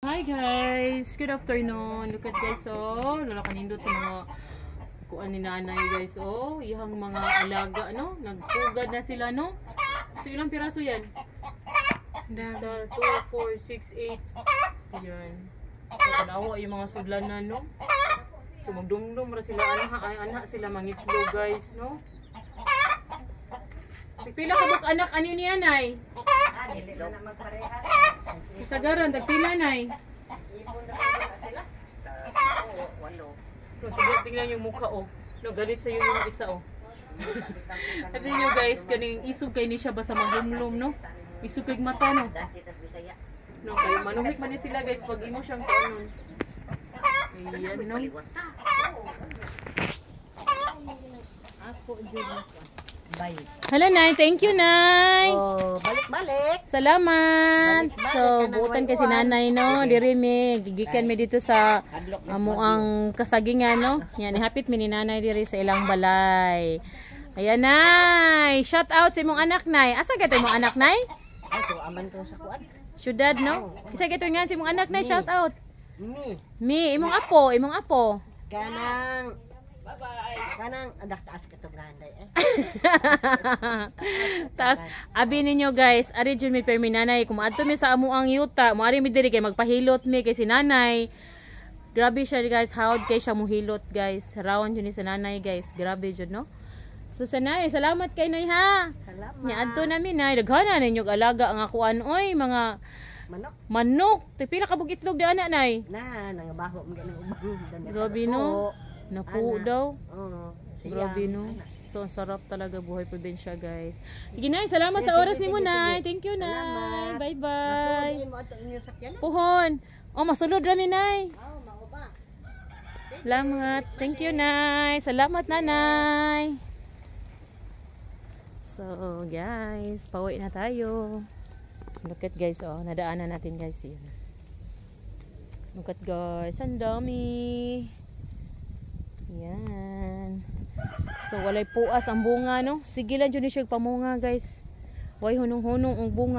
Hi guys, good afternoon. Look at guys, oh, lalo kanindot sa mga kuan ni nanay guys, oh, iyang mga alaga, no, nagpugad na sila, no. So ilang piraso yan? Isa, 2, 4, 6, 8. Yan. So, tanawa yung mga sudlanan, no. So magdumdum ra sila, anak sila mangitlog guys, no. Pila ka buk anak ani ni nanay? Dili na magpareha. Isagaran tagpila nay. Ipon na sila. Walo. Tingnan yung mukha, oh. No, galit sa yung isa, oh. Sabi nyo guys, kaning isog kay ni siya ba sa magumlom, no? Isog kay mata, no? No, kayo manumik man ni sila guys pag imo siyang kanon. Ayan, no? Ako din. Bye. Hello, Nay. Thank you, Nay. Oh, balik-balik. Salamat. Balik-balik So, ka ng buutan kasi waywan. nanay, no? Diri mi, gigikan mi dito sa amo ang kasagingan, no? Yan, ihapit mi ni nanay diri sa ilang balay. Ayan, Nay. Shout out sa imong anak, Nay. Asa gato imong anak, Nay? Ay, to aman to sa kuan. Syudad, no? Isa gato nga sa imong anak, Nay. Shout out. Mi, Imong apo, imong apo. kanang kanang adak taas ka to ganday eh. Taas, abi ninyo guys, ari jud mi permi nanay, kung adto mi sa amo ang yuta, mo ari mi diri kay magpahilot mi kay si nanay. Grabe siya guys, hawd kay siya mohilot guys. Rawan jud ni sa nanay guys. Grabe jud no. So sanay, salamat kay nay ha. Salamat. Nya adto na mi nay, daghana ninyo alaga ang akuan oy mga Manok manok. Pila ka bug itlog di ana nay? na nangabaho mo ganang ubang. Grabe no. Napu daw. Oo. Grabe no. So ang sarap talaga buhay probinsya guys. Sige nay, salamat Sige, sa oras sige, nimo sige, nay. sige. Thank you nay. Salamat. Bye bye. Masudiin mo ato inyo sakyan. Puhon. Oh, masulod rami nay. Oh, mauba. Salamat. Thank you nay. Salamat nanay. So guys, pauwi na tayo. Look at guys, oh, nadaanan natin guys yun. Look at guys, ang dami. Yan. So walay puas ang bunga no. Sige lang jud ni siya pamunga guys. Way hunong-hunong ang bunga.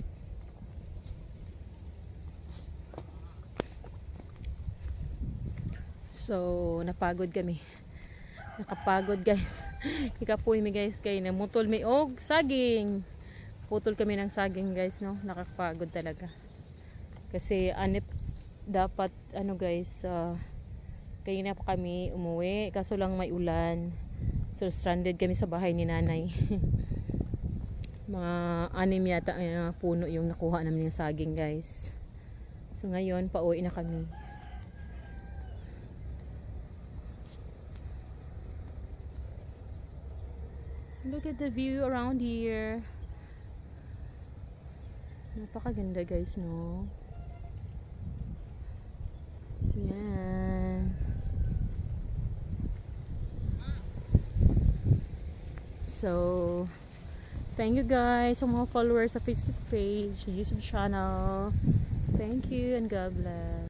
So napagod kami. Nakapagod guys. Ikapoy mi guys kay namutol mi og saging. Putol kami ng saging guys no. Nakakapagod talaga. Kasi anip dapat ano guys kanina pa kami umuwi kaso lang may ulan. So stranded kami sa bahay ni nanay. Mga 6 yata puno yung nakuha namin yung saging guys. So ngayon pauwi na kami. Look at the view around here. Napakaganda guys no. Yan. So, thank you guys sa mga followers sa Facebook page, YouTube channel. Thank you and God bless.